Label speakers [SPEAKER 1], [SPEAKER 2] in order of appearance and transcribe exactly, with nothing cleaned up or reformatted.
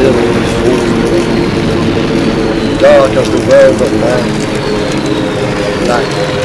[SPEAKER 1] still is falling. Dark as the world of man, black